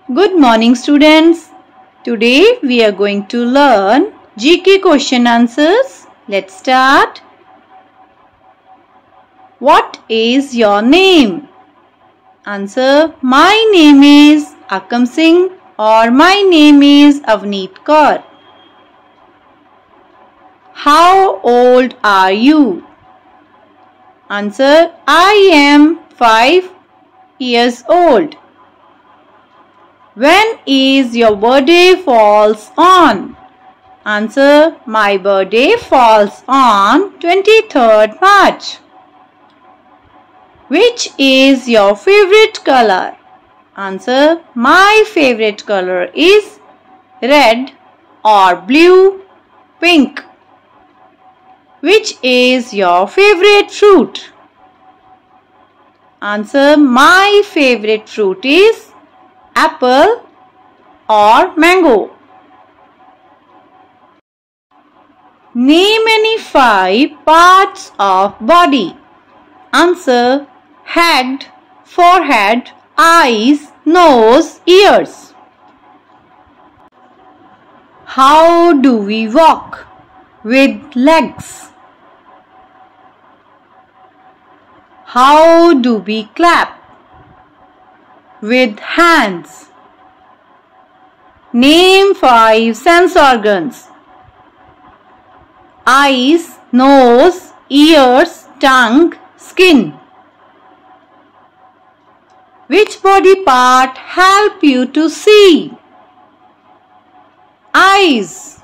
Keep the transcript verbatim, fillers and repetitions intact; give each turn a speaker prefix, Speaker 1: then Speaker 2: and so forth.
Speaker 1: Good morning, students. Today we are going to learn G K question answers. Let's start. What is your name? Answer: my name is Akam Singh or my name is Avneet Kaur. How old are you? Answer: I am five years old. When is your birthday falls on? Answer: my birthday falls on twenty-third March. Which is your favorite color? Answer: my favorite color is red or blue, pink. Which is your favorite fruit? Answer: my favorite fruit is apple or mango. Name any five parts of body. Answer: head, forehead, eyes, nose, ears. How do we walk? With legs. How do we clap? With hands. Name five sense organs. Eyes, nose, ears, tongue, skin. Which body part help you to see? Eyes.